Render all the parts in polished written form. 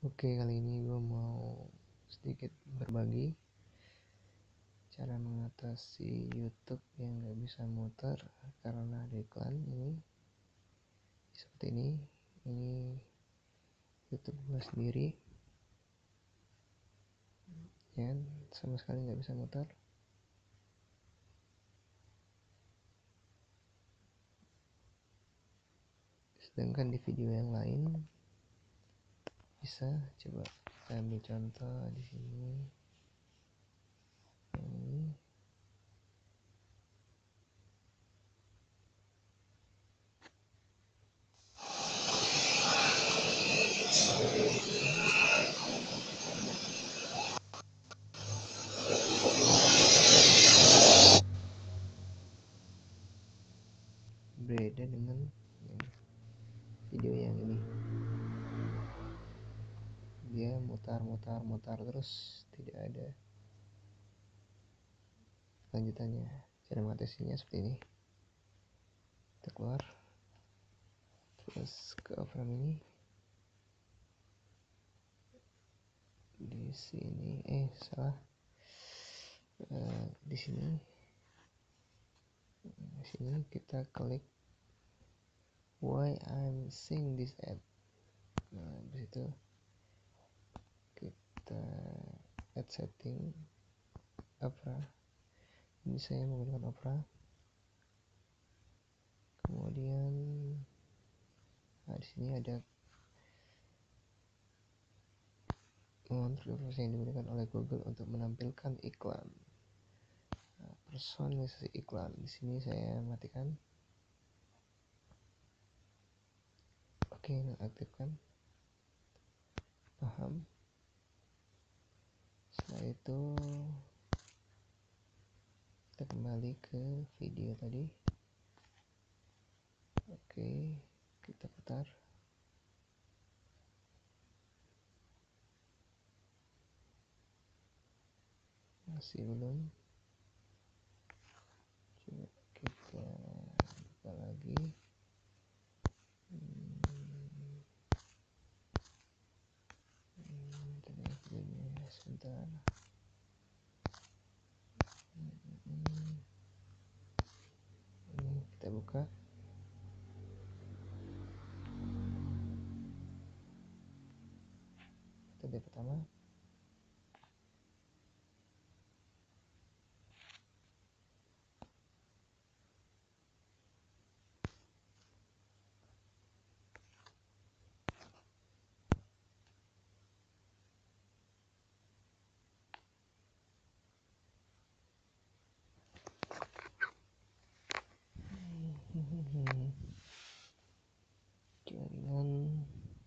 Oke, kali ini gue mau sedikit berbagi cara mengatasi YouTube yang gak bisa muter karena ada iklan. Ini seperti ini YouTube gue sendiri ya, sama sekali gak bisa muter. Sedangkan di video yang lain bisa. Coba kita ambil contoh di sini. Yang ini beda dengan video yang ini. Dia mutar terus, tidak ada lanjutannya. Cara mengatasinya seperti ini. Kita keluar, terus ke overlap ini. Di sini salah. Di sini kita klik why I'm seeing this ad. Nah, di situ kita add setting Opera. Ini saya menggunakan Opera. Kemudian di sini ada mengontrol yang digunakan oleh Google untuk menampilkan iklan. Personalisasi iklan. Di sini saya matikan. Oke, aktifkan. Paham. Setelah itu kita kembali ke video tadi. Oke, kita putar. Masih belum. Coba kita buka lagi. Videonya sebentar. Ini kita buka. Kita lihat pertama. Jaringan.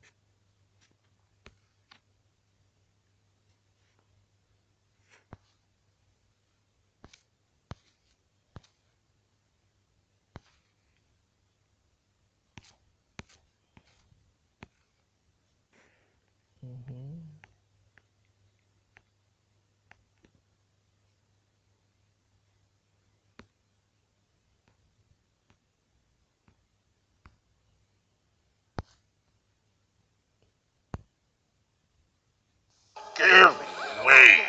Give way.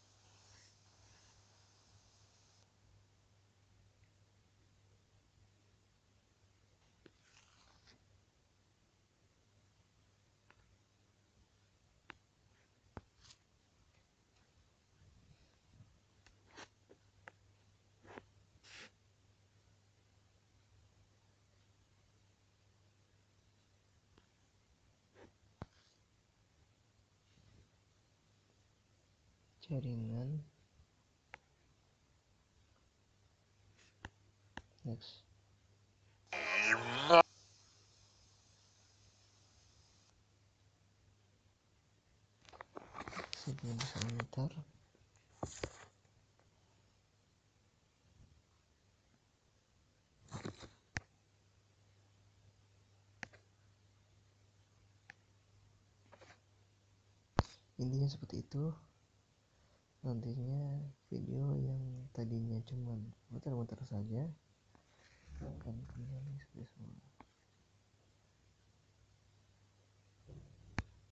Jaringan. Next. Sebelum bisa memutar. Intinya seperti itu. Nantinya video yang tadinya cuma muter-muter saja akan kembali seperti semula.